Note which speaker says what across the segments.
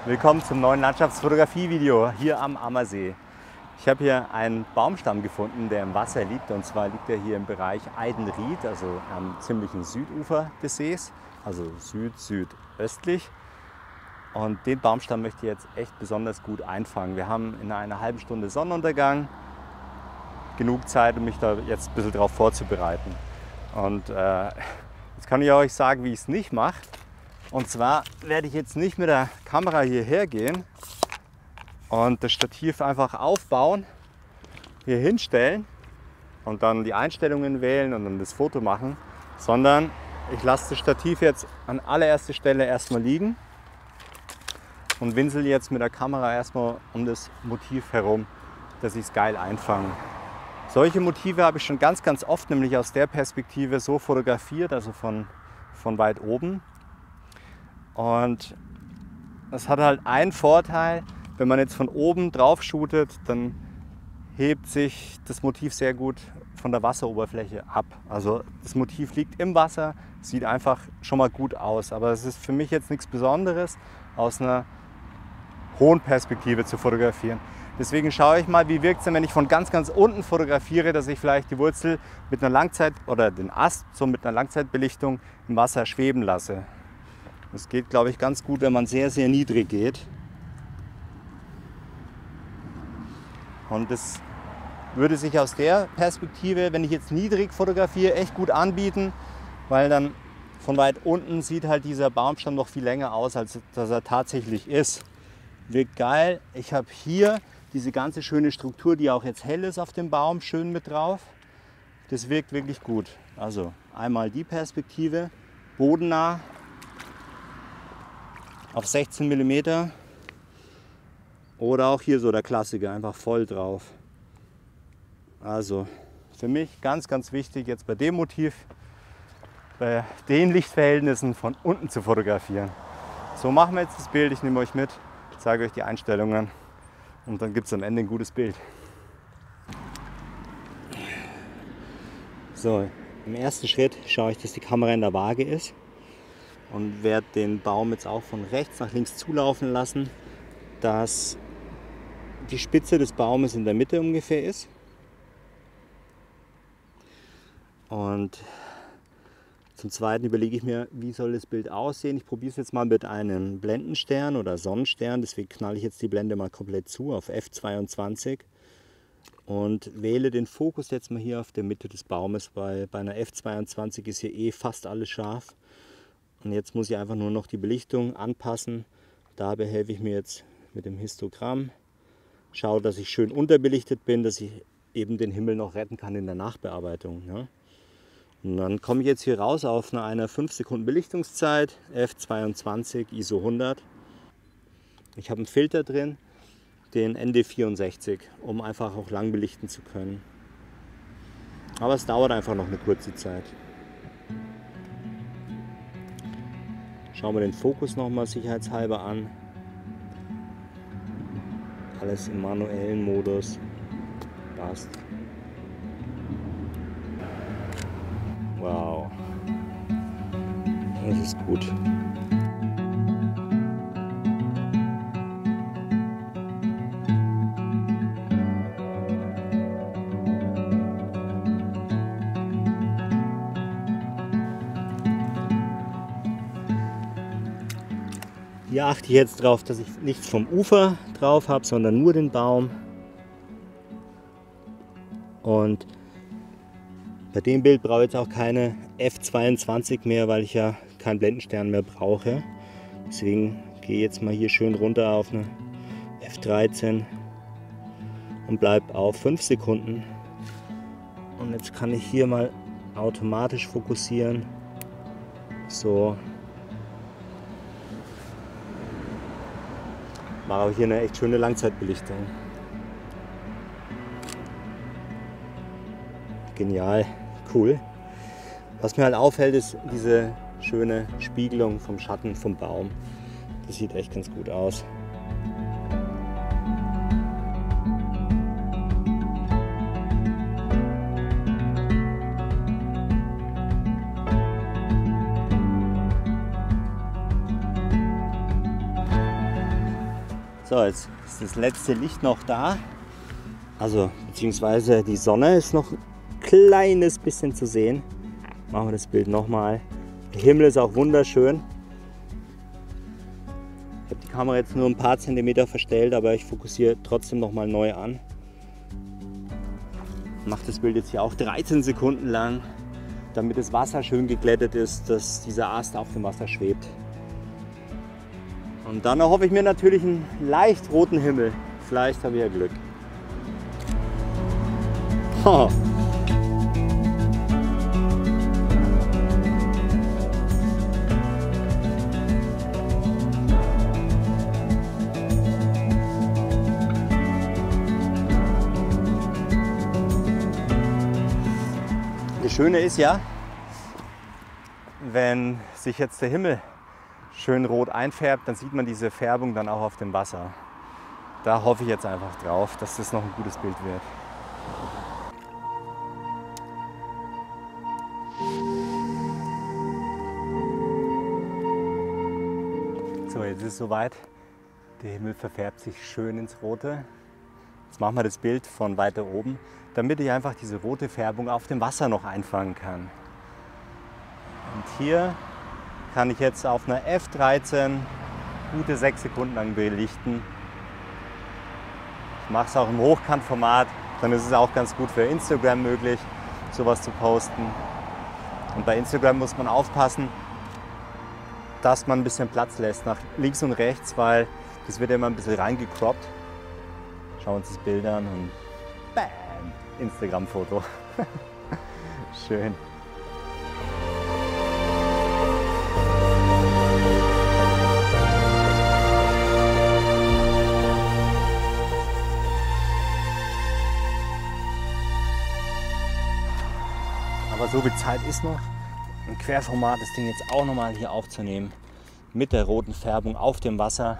Speaker 1: Willkommen zum neuen Landschaftsfotografie-Video hier am Ammersee. Ich habe hier einen Baumstamm gefunden, der im Wasser liegt. Und zwar liegt er hier im Bereich Eidenried, also am ziemlichen Südufer des Sees, also südöstlich. Und den Baumstamm möchte ich jetzt echt besonders gut einfangen. Wir haben in einer halben Stunde Sonnenuntergang genug Zeit, um mich da jetzt ein bisschen darauf vorzubereiten. Und jetzt kann ich euch sagen, wie ich es nicht mache. Und zwar werde ich jetzt nicht mit der Kamera hierher gehen und das Stativ einfach aufbauen, hier hinstellen und dann die Einstellungen wählen und dann das Foto machen, sondern ich lasse das Stativ jetzt an allererster Stelle erstmal liegen und winsel jetzt mit der Kamera erstmal um das Motiv herum, dass ich es geil einfange. Solche Motive habe ich schon ganz oft, nämlich aus der Perspektive so fotografiert, also von weit oben. Und das hat halt einen Vorteil, wenn man jetzt von oben drauf shootet, dann hebt sich das Motiv sehr gut von der Wasseroberfläche ab. Also das Motiv liegt im Wasser, sieht einfach schon mal gut aus. Aber es ist für mich jetzt nichts Besonderes, aus einer hohen Perspektive zu fotografieren. Deswegen schaue ich mal, wie wirkt es denn, wenn ich von ganz unten fotografiere, dass ich vielleicht die Wurzel mit einer Langzeit oder den Ast so mit einer Langzeitbelichtung im Wasser schweben lasse. Das geht, glaube ich, ganz gut, wenn man sehr niedrig geht. Und das würde sich aus der Perspektive, wenn ich jetzt niedrig fotografiere, echt gut anbieten, weil dann von weit unten sieht halt dieser Baumstamm noch viel länger aus, als dass er tatsächlich ist. Wirkt geil. Ich habe hier diese ganze schöne Struktur, die auch jetzt hell ist auf dem Baum, schön mit drauf. Das wirkt wirklich gut. Also einmal die Perspektive, bodennah, auf 16 mm oder auch hier so der Klassiker, einfach voll drauf. Also für mich ganz wichtig, jetzt bei dem Motiv, bei den Lichtverhältnissen von unten zu fotografieren. So machen wir jetzt das Bild, ich nehme euch mit, zeige euch die Einstellungen und dann gibt es am Ende ein gutes Bild. So, im ersten Schritt schaue ich, dass die Kamera in der Waage ist. Und werde den Baum jetzt auch von rechts nach links zulaufen lassen, dass die Spitze des Baumes in der Mitte ungefähr ist. Und zum Zweiten überlege ich mir, wie soll das Bild aussehen. Ich probiere es jetzt mal mit einem Blendenstern oder Sonnenstern, deswegen knalle ich jetzt die Blende mal komplett zu auf F22 und wähle den Fokus jetzt mal hier auf der Mitte des Baumes, weil bei einer F22 ist hier fast alles scharf. Und jetzt muss ich einfach nur noch die Belichtung anpassen. Dabei helfe ich mir jetzt mit dem Histogramm. Schaue, dass ich schön unterbelichtet bin, dass ich eben den Himmel noch retten kann in der Nachbearbeitung. Ja? Und dann komme ich jetzt hier raus auf einer 5 Sekunden Belichtungszeit, F22, ISO 100. Ich habe einen Filter drin, den ND64, um einfach auch lang belichten zu können. Aber es dauert einfach noch eine kurze Zeit. Schauen wir den Fokus nochmal sicherheitshalber an. Alles im manuellen Modus. Passt. Wow. Das ist gut. Hier achte ich jetzt darauf, dass ich nichts vom Ufer drauf habe, sondern nur den Baum. Und bei dem Bild brauche ich jetzt auch keine F22 mehr, weil ich ja keinen Blendenstern mehr brauche. Deswegen gehe ich jetzt mal hier schön runter auf eine F13 und bleibe auf 5 Sekunden. Und jetzt kann ich hier mal automatisch fokussieren. So. Mache auch hier eine echt schöne Langzeitbelichtung. Genial, cool. Was mir halt auffällt, ist diese schöne Spiegelung vom Schatten vom Baum. Das sieht echt ganz gut aus. So, jetzt ist das letzte Licht noch da. Also, beziehungsweise die Sonne ist noch ein kleines bisschen zu sehen. Machen wir das Bild nochmal. Der Himmel ist auch wunderschön. Ich habe die Kamera jetzt nur ein paar Zentimeter verstellt, aber ich fokussiere trotzdem nochmal neu an. Mache das Bild jetzt hier auch 13 Sekunden lang, damit das Wasser schön geglättet ist, dass dieser Ast auf dem Wasser schwebt. Und dann erhoffe ich mir natürlich einen leicht roten Himmel. Vielleicht habe ich ja Glück. Oh. Das Schöne ist ja, wenn sich jetzt der Himmel schön rot einfärbt, dann sieht man diese Färbung dann auch auf dem Wasser. Da hoffe ich jetzt einfach drauf, dass das noch ein gutes Bild wird. So, jetzt ist es soweit. Der Himmel verfärbt sich schön ins Rote. Jetzt machen wir das Bild von weiter oben, damit ich einfach diese rote Färbung auf dem Wasser noch einfangen kann. Und hier kann ich jetzt auf einer F13 gute 6 Sekunden lang belichten. Ich mache es auch im Hochkantformat, dann ist es auch ganz gut für Instagram möglich, sowas zu posten. Und bei Instagram muss man aufpassen, dass man ein bisschen Platz lässt nach links und rechts, weil das wird immer ein bisschen reingecroppt. Schauen wir uns das Bild an und bam, Instagram-Foto. Schön. Aber so viel Zeit ist noch, im Querformat das Ding jetzt auch nochmal hier aufzunehmen. Mit der roten Färbung auf dem Wasser.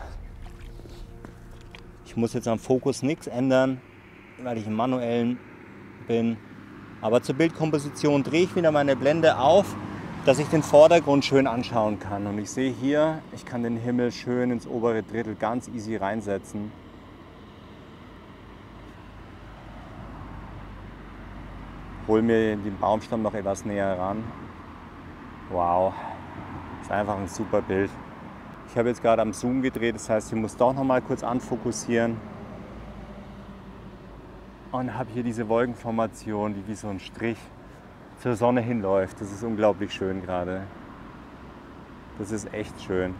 Speaker 1: Ich muss jetzt am Fokus nichts ändern, weil ich im manuellen bin. Aber zur Bildkomposition drehe ich wieder meine Blende auf, dass ich den Vordergrund schön anschauen kann. Und ich sehe hier, ich kann den Himmel schön ins obere Drittel ganz easy reinsetzen. Hol mir den Baumstamm noch etwas näher ran. Wow, ist einfach ein super Bild. Ich habe jetzt gerade am Zoom gedreht, das heißt, ich muss doch noch mal kurz anfokussieren. Und habe hier diese Wolkenformation, die wie so ein Strich zur Sonne hinläuft. Das ist unglaublich schön gerade. Das ist echt schön.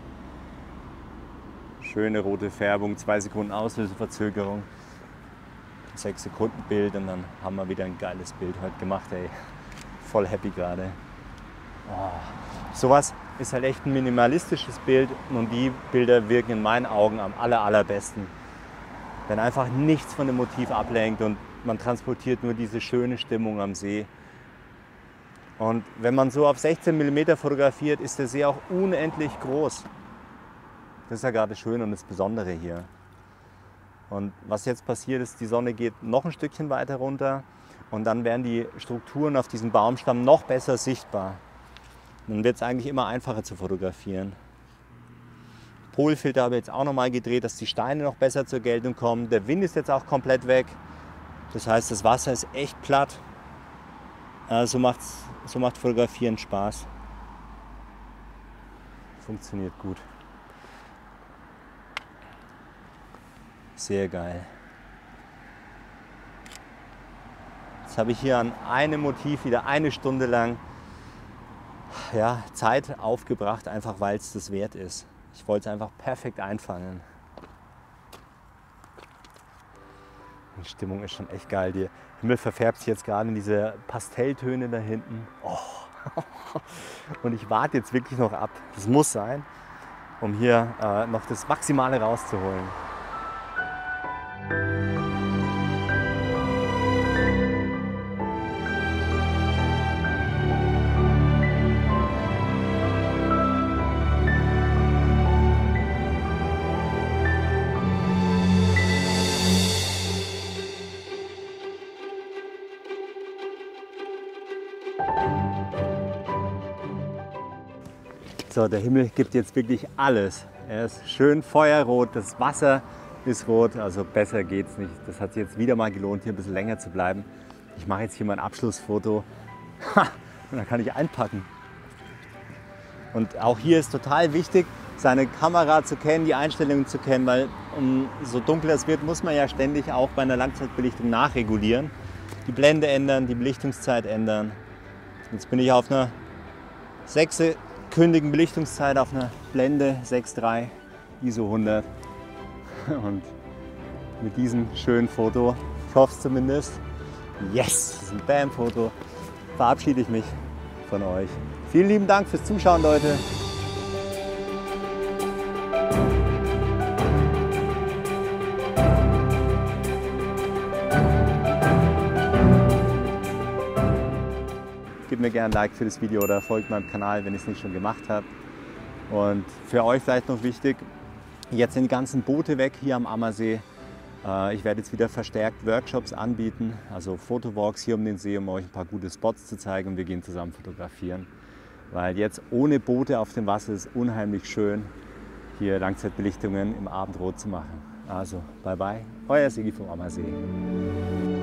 Speaker 1: Schöne rote Färbung, 2 Sekunden Auslöseverzögerung. 6 Sekunden Bild und dann haben wir wieder ein geiles Bild heute gemacht, ey. Voll happy gerade. Oh. Sowas ist halt echt ein minimalistisches Bild und die Bilder wirken in meinen Augen am allerbesten. Wenn einfach nichts von dem Motiv ablenkt und man transportiert nur diese schöne Stimmung am See. Und wenn man so auf 16 mm fotografiert, ist der See auch unendlich groß. Das ist ja gerade schön und das Besondere hier. Und was jetzt passiert ist, die Sonne geht noch ein Stückchen weiter runter und dann werden die Strukturen auf diesem Baumstamm noch besser sichtbar. Dann wird es eigentlich immer einfacher zu fotografieren. Polfilter habe ich jetzt auch nochmal gedreht, dass die Steine noch besser zur Geltung kommen. Der Wind ist jetzt auch komplett weg. Das heißt, das Wasser ist echt platt. So macht Fotografieren Spaß. Funktioniert gut. Sehr geil. Jetzt habe ich hier an einem Motiv wieder 1 Stunde lang Zeit aufgebracht, einfach weil es das wert ist. Ich wollte es einfach perfekt einfangen. Die Stimmung ist schon echt geil. Der Himmel verfärbt sich jetzt gerade in diese Pastelltöne da hinten. Oh. Und ich warte jetzt wirklich noch ab. Das muss sein, um hier noch das Maximale rauszuholen. So, der Himmel gibt jetzt wirklich alles. Er ist schön feuerrot, das Wasser ist rot, also besser geht's nicht. Das hat sich jetzt wieder mal gelohnt, hier ein bisschen länger zu bleiben. Ich mache jetzt hier mein Abschlussfoto und dann kann ich einpacken. Und auch hier ist total wichtig, seine Kamera zu kennen, die Einstellungen zu kennen, weil so dunkler es wird, muss man ja ständig auch bei einer Langzeitbelichtung nachregulieren. Die Blende ändern, die Belichtungszeit ändern. Jetzt bin ich auf einer 6-sekündigen Belichtungszeit auf einer Blende 6.3 ISO 100. Und mit diesem schönen Foto, ich hoffe es zumindest, yes, das ist ein Bam-Foto, verabschiede ich mich von euch. Vielen lieben Dank fürs Zuschauen, Leute. Gebt mir gerne ein Like für das Video oder folgt meinem Kanal, wenn ich es nicht schon gemacht habe. Und für euch vielleicht noch wichtig, jetzt sind die ganzen Boote weg hier am Ammersee. Ich werde jetzt wieder verstärkt Workshops anbieten, also Fotowalks hier um den See, um euch ein paar gute Spots zu zeigen und wir gehen zusammen fotografieren. Weil jetzt ohne Boote auf dem Wasser ist unheimlich schön, hier Langzeitbelichtungen im Abendrot zu machen. Also, bye bye, euer Sigi vom Ammersee.